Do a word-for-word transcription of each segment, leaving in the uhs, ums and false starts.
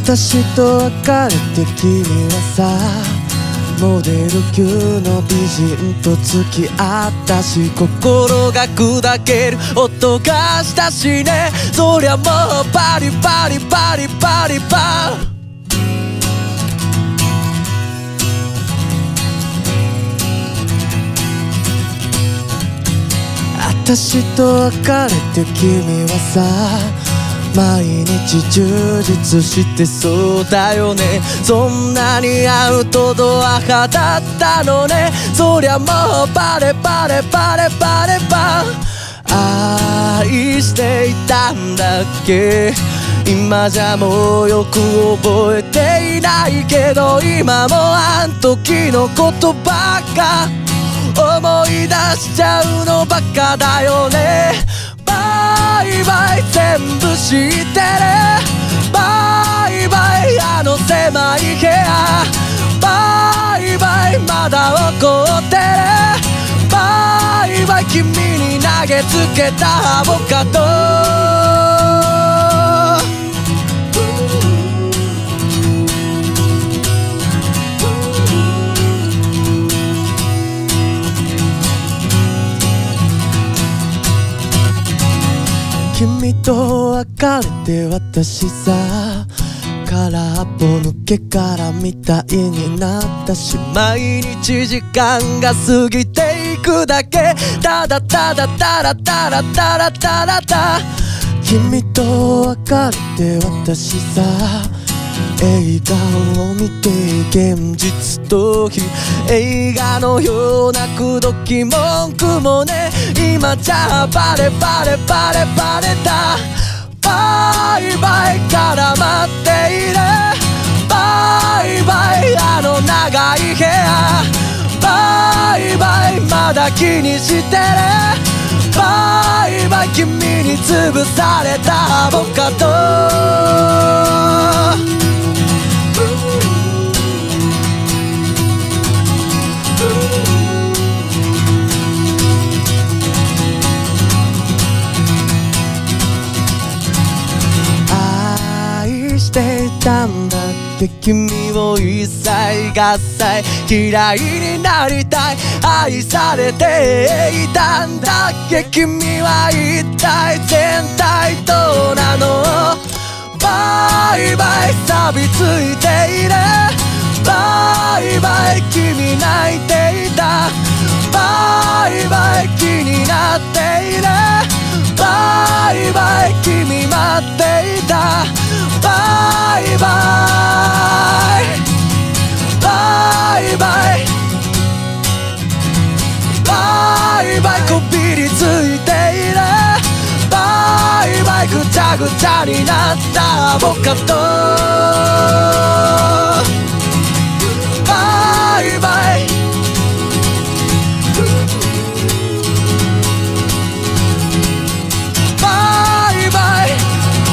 私と別れて君はさ、モデル級の美人と付き合ったし、心が砕ける音がしたしね。そりゃもうパリパリパリパリパン。私と別れて君はさ、毎日充実してそうだよね。そんなにアウトドア派だったのね。そりゃもうパレパレパレパレパン。愛していたんだっけ。今じゃもうよく覚えていないけど、今もあん時のことばっか思い出しちゃうのバカだよね。バイバイ全部知ってる。バイバイあの狭い部屋。バイバイまだ怒ってる。バイバイ君に投げつけたアボカド。君と別れて私さ、空っぽ抜け殻みたいになったし、毎日時間が過ぎていくだけ。ただただただただただただた。君と別れて私さ、映画を見て現実逃避。映画のような口説き文句もね、今じゃバレバレバレバレた。バイバイ絡まっている。バイバイあの長い部屋。バイバイまだ気にしてる。バイバイ君に潰されたアボカド。愛していたんだっけ君を一切合切。嫌いになりたい愛されていたんだっけ。君は一体全体どうなの。バイバイ錆びついている。バイバイ君泣いていた。バイバイ気になっている。バイバイ君待っていた。バイバイバイバイバイバイこびりついている。バイバイぐちゃぐちゃになったアボカド。バイバイバイバイ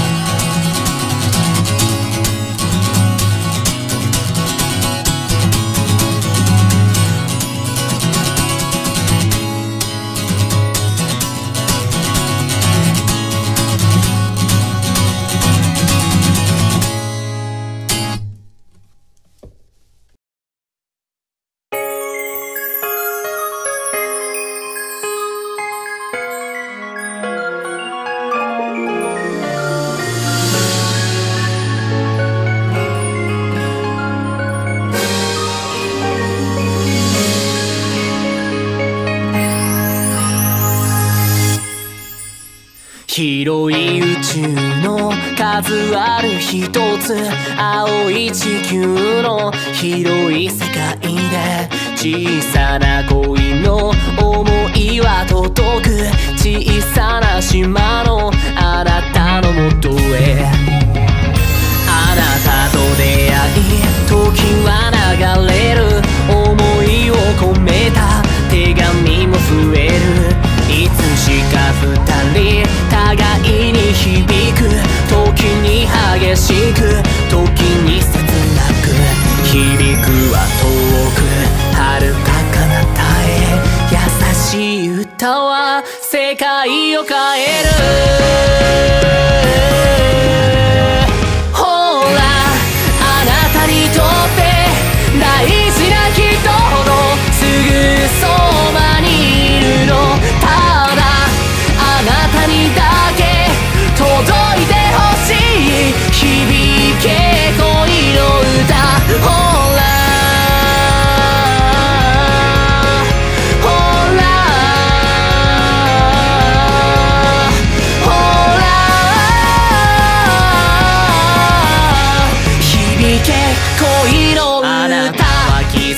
広い宇宙の数ある一つ、青い地球の広い世界で、小さな恋の想いは届く。小さな島のあなたのもとへ。あなたと出会い時は流れる。想いを込めた手紙も増える。いつしか二人互いに響く。時に激しく時に切なく。響くは遠く遥か彼方へ。優しい歌は世界を変える。ほら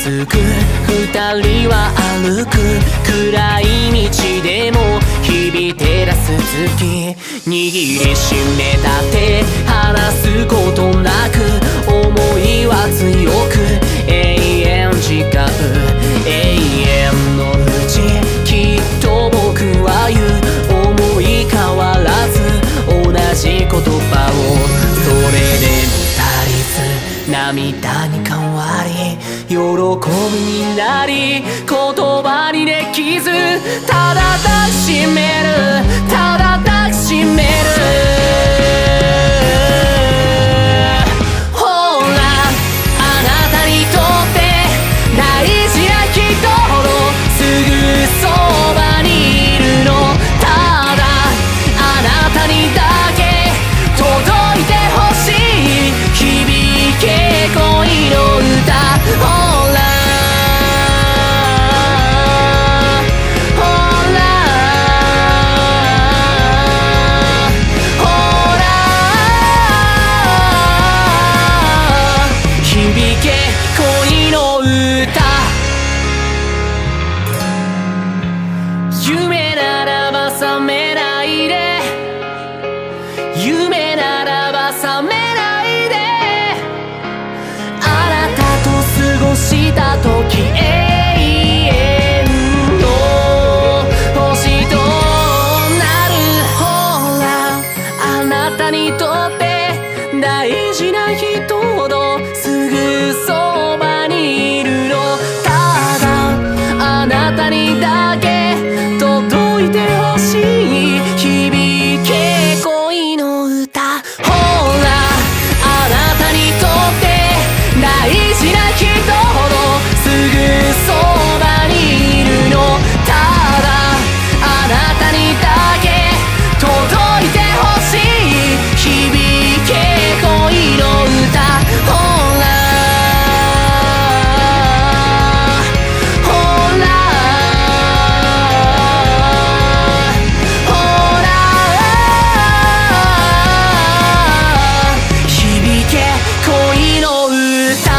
づく二人は歩く暗い道でも日々照らす月握りしめた手離すことなく思いは強く永遠誓う永遠のうちきっと僕は言う思い変わらず同じ言葉をそれでも足りず涙に変わり喜びになり言葉にできずただ抱きしめるただ抱きしめるほらあなたにとって大事な人ほどすぐそばにいるのただあなたにだけ届いてほしい響け恋の歌ほらほらほら響け恋の歌夢ならば覚めないで夢ならば覚めないであなたと過ごした時永遠の星となるほらあなたにとって大事な人ほどすぐそばにいるのただあなたにだけ届いてほしい響け恋の歌ほらあなたにとって大事な人ほどすぐそばにいるのただあなたにだけ届いてほしい響け恋の歌ほらほらほら響け恋の歌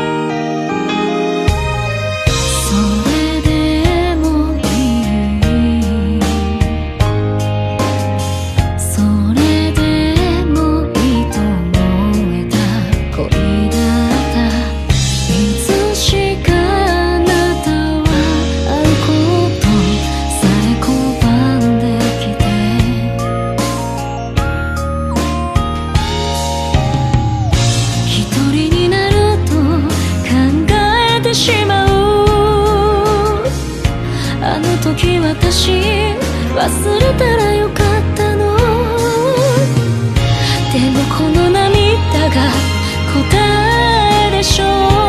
「 私忘れたらよかったの。でもこの涙が答えでしょう。